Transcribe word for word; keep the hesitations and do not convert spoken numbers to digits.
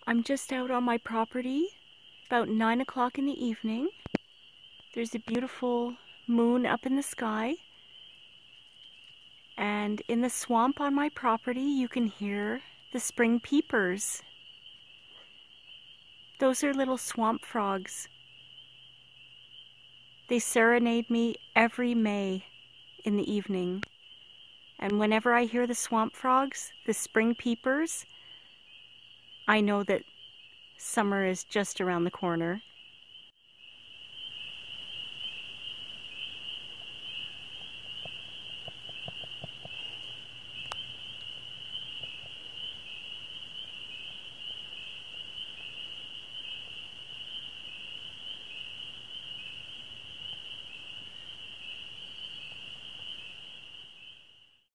I'm just out on my property, about nine o'clock in the evening. There's a beautiful moon up in the sky. And in the swamp on my property, you can hear the spring peepers. Those are little swamp frogs. They serenade me every May in the evening. And whenever I hear the swamp frogs, the spring peepers, I know that summer is just around the corner.